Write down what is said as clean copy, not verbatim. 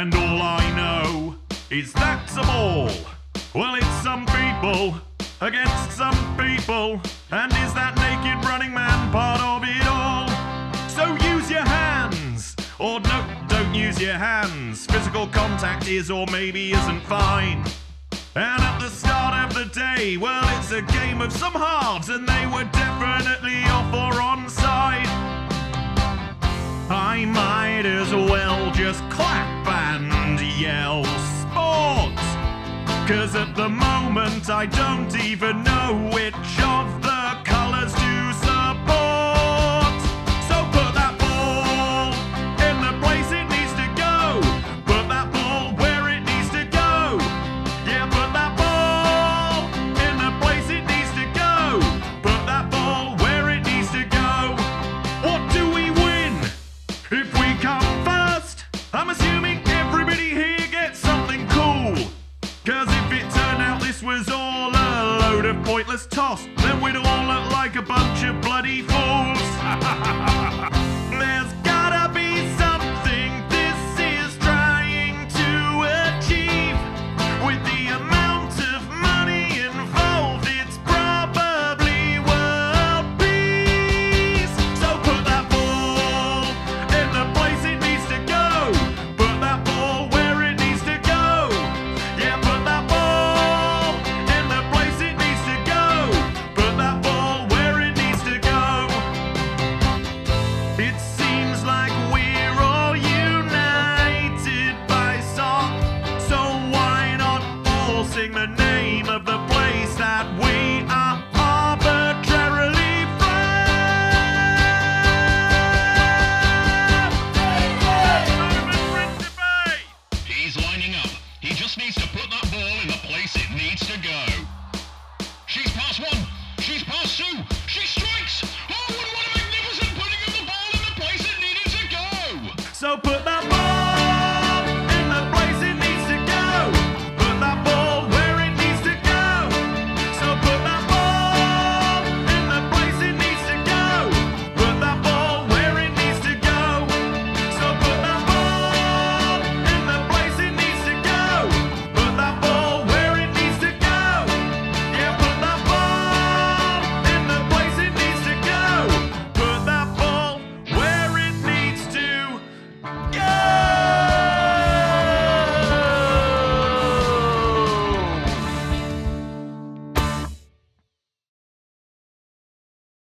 And all I know is that's a ball. Well, it's some people against some people. And is that naked running man part of it all? So use your hands. Or no, don't use your hands. Physical contact is or maybe isn't fine. And at the start of the day, well, it's a game of some halves, and they were definitely off or onside. I might as well just clap and yell sport, 'cause at the moment I don't even know which of the colours to support. So put that ball in the place it needs to go. Put that ball where it needs to go. Yeah, put that ball in the place it needs to go. Put that ball where it needs to go. What do we win if we come first? I'm assuming everybody here gets something cool. 'Cause if it turned out this was all a load of pointless toss, then we'd all look like a bunch of bloody fools.